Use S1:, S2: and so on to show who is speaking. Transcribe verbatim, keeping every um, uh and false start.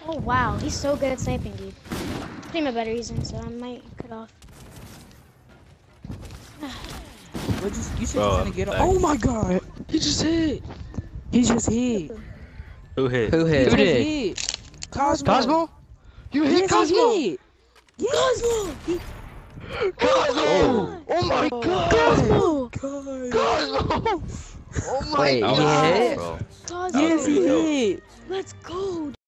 S1: Oh wow, he's so good at sniping, dude. Name a better reason, so I might cut off.
S2: What you, you should
S3: Bro,
S2: trying to get on.
S3: back.
S2: Oh my god!
S4: He just hit.
S2: He just hit.
S3: Who hit?
S4: Who hit?
S2: He
S4: Who
S2: just
S4: did?
S2: hit. Cosmo.
S4: Cosmo? You hit
S2: Yes,
S4: Cosmo?
S2: he hit. Yes.
S1: Cosmo!
S2: He,
S4: Cosmo!
S3: Oh.
S4: Oh my god!
S1: Cosmo!
S2: God.
S4: Cosmo! Oh my
S5: Wait,
S3: That was
S5: he
S4: god!
S5: hit?
S3: bro.
S1: Cosmo!
S2: Yes, he
S3: Yo.
S2: hit.
S1: Let's go!